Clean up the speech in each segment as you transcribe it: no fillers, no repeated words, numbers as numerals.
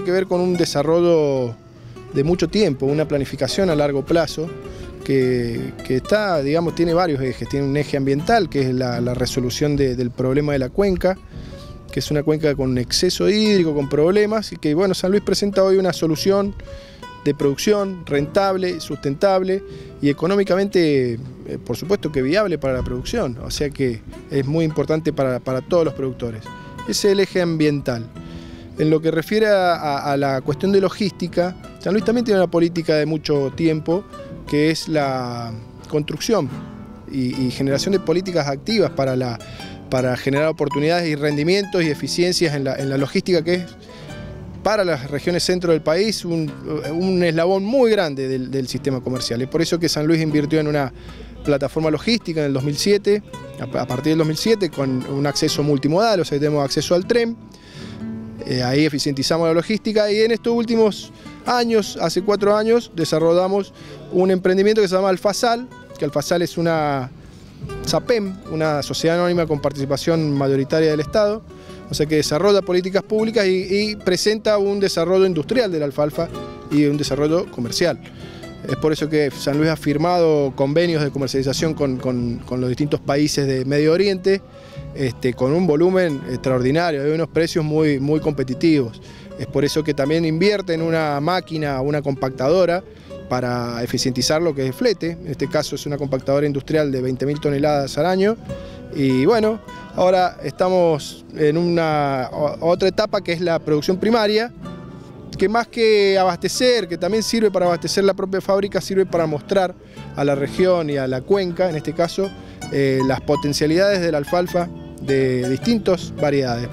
que ver con un desarrollo de mucho tiempo, una planificación a largo plazo que está, digamos, tiene varios ejes. Tiene un eje ambiental, que es la resolución del problema de la cuenca, que es una cuenca con exceso hídrico, con problemas, y que, bueno, San Luis presenta hoy una solución de producción rentable, sustentable y económicamente, por supuesto que viable para la producción, o sea que es muy importante para todos los productores. Ese es el eje ambiental. En lo que refiere a la cuestión de logística, San Luis también tiene una política de mucho tiempo, que es la construcción y generación de políticas activas para generar oportunidades y rendimientos y eficiencias en la logística, que es para las regiones centro del país un eslabón muy grande del sistema comercial. Es por eso que San Luis invirtió en una plataforma logística en el 2007, a partir del 2007, con un acceso multimodal, o sea, tenemos acceso al tren. Ahí eficientizamos la logística, y en estos últimos años, hace 4 años, desarrollamos un emprendimiento que se llama Alfasal, que Alfasal es una SAPEM, una sociedad anónima con participación mayoritaria del Estado, o sea que desarrolla políticas públicas y presenta un desarrollo industrial de la alfalfa y un desarrollo comercial. Es por eso que San Luis ha firmado convenios de comercialización con los distintos países de Medio Oriente, con un volumen extraordinario, hay unos precios muy competitivos. Es por eso que también invierte en una máquina, una compactadora, para eficientizar lo que es el flete. En este caso es una compactadora industrial de 20.000 toneladas al año. Y bueno, ahora estamos en una otra etapa, que es la producción primaria, que más que abastecer, que también sirve para abastecer la propia fábrica, sirve para mostrar a la región y a la cuenca, en este caso, las potencialidades de la alfalfa de distintas variedades.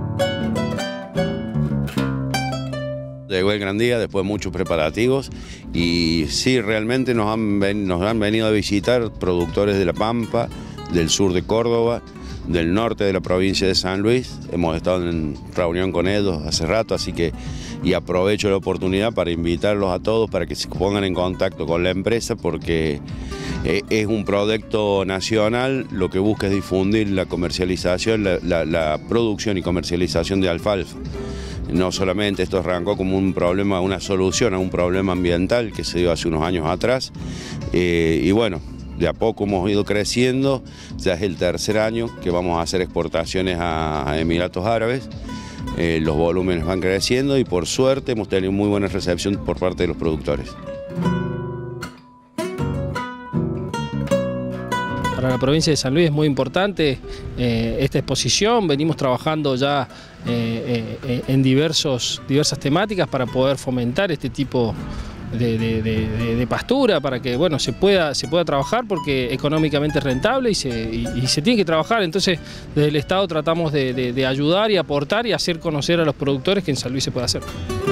Llegó el gran día después de muchos preparativos, y sí, realmente nos han venido a visitar productores de La Pampa, del sur de Córdoba, del norte de la provincia de San Luis. Hemos estado en reunión con ellos hace rato, así que aprovecho la oportunidad para invitarlos a todos para que se pongan en contacto con la empresa, porque es un proyecto nacional. Lo que busca es difundir la comercialización, la producción y comercialización de alfalfa. No solamente esto arrancó como un problema, una solución a un problema ambiental que se dio hace unos años atrás, y bueno, de a poco hemos ido creciendo. Ya es el tercer año que vamos a hacer exportaciones a Emiratos Árabes. Los volúmenes van creciendo y por suerte hemos tenido muy buena recepción por parte de los productores. Para la provincia de San Luis es muy importante esta exposición. Venimos trabajando ya en diversas temáticas para poder fomentar este tipo de pastura, para que, bueno, se pueda trabajar, porque económicamente es rentable y se tiene que trabajar. Entonces, desde el Estado tratamos de ayudar y aportar y hacer conocer a los productores que en San Luis se puede hacer.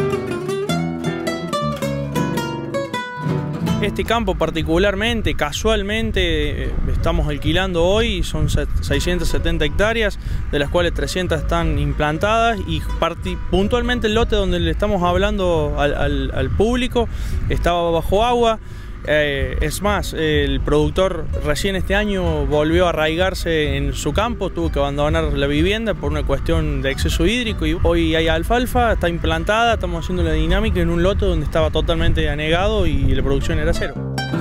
Este campo particularmente, casualmente, estamos alquilando hoy, son 670 hectáreas, de las cuales 300 están implantadas, y puntualmente el lote donde le estamos hablando al público estaba bajo agua. Es más, el productor recién este año volvió a arraigarse en su campo, tuvo que abandonar la vivienda por una cuestión de exceso hídrico, y hoy hay alfalfa, está implantada, estamos haciendo la dinámica en un lote donde estaba totalmente anegado y la producción era cero.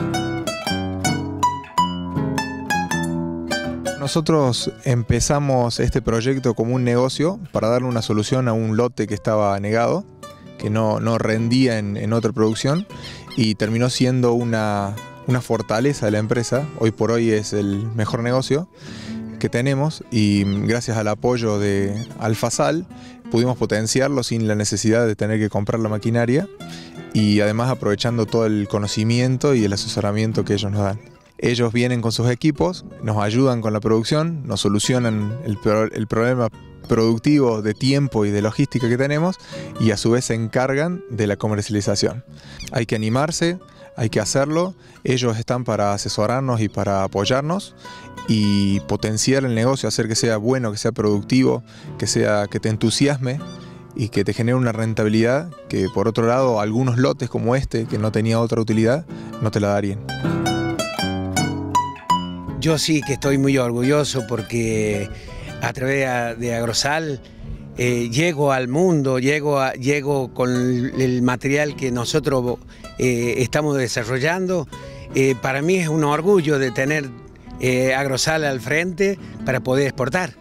Nosotros empezamos este proyecto como un negocio para darle una solución a un lote que estaba anegado, que no rendía en otra producción, y terminó siendo una fortaleza de la empresa. Hoy por hoy es el mejor negocio que tenemos, y gracias al apoyo de Alfasal pudimos potenciarlo sin la necesidad de tener que comprar la maquinaria, y además aprovechando todo el conocimiento y el asesoramiento que ellos nos dan. Ellos vienen con sus equipos, nos ayudan con la producción, nos solucionan el problema productivo de tiempo y de logística que tenemos, y a su vez se encargan de la comercialización. Hay que animarse, hay que hacerlo. Ellos están para asesorarnos y para apoyarnos y potenciar el negocio, hacer que sea bueno, que sea productivo, que te entusiasme y que te genere una rentabilidad que, por otro lado, algunos lotes como este, que no tenía otra utilidad, no te la darían. Yo sí que estoy muy orgulloso, porque a través de Agrosal llego al mundo, llego con el material que nosotros estamos desarrollando. Para mí es un orgullo de tener Agrosal al frente para poder exportar.